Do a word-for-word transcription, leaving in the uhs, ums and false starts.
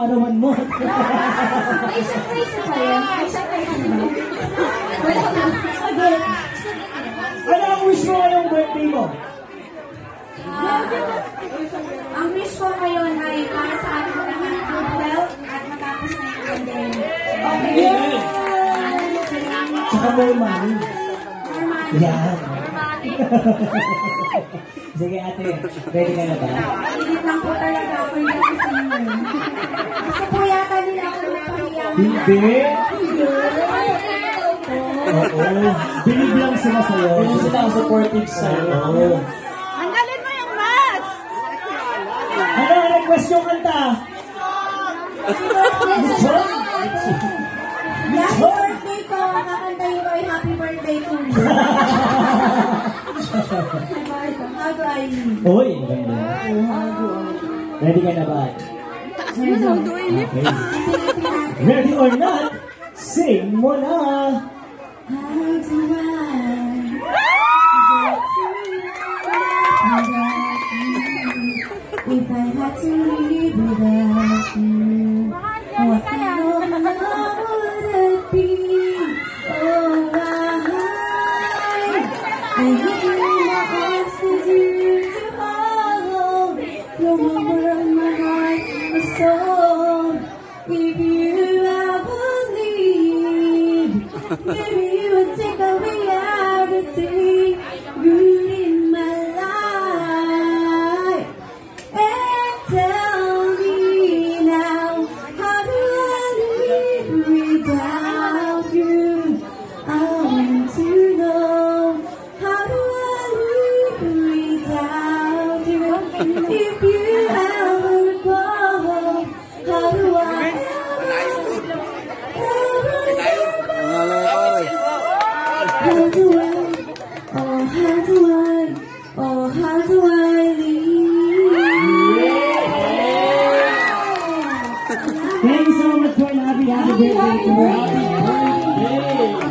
arawan mo. May surprise pa yun. May surprise pa. Wala na. Sige. Ano ang wish mo ngayong birthday mo? Uh, ang wish ko ngayon ay para sa ating lahat good health at matapos na yung pandemic. Okay. Yes! Tsaka more money. More money. Yan. Sige ate, ready ka na ba? Ilit lang po talaga ako yung kasi yun. Gusto po yata nila ako napahiya. Hindi. Oo. Bilib lang sila sa'yo. Bilib sila ang supportive sa'yo. Oo. Anggalin mo yung mask! Ano ang request yung kanta? Mitchell? Dahil birthday ko, kakantayin ko ay happy birthday to you. How do I live? Uy, ang ganda. Ready ka na ba? Okay. Ready or not, sing mo na! How do I if I had to live without you, what kind of love would it be? Oh, I, I need my arms to you to hold. You're my world, my heart, my soul. If you ever leave, maybe you would take away everything good in my life. And tell me now, how do I live without you? I want to know, how do I live without you? If you ever go, how do I How do I, oh how do I, oh how do I live? Thank you so much for an happy, happy birthday to her. Happy birthday!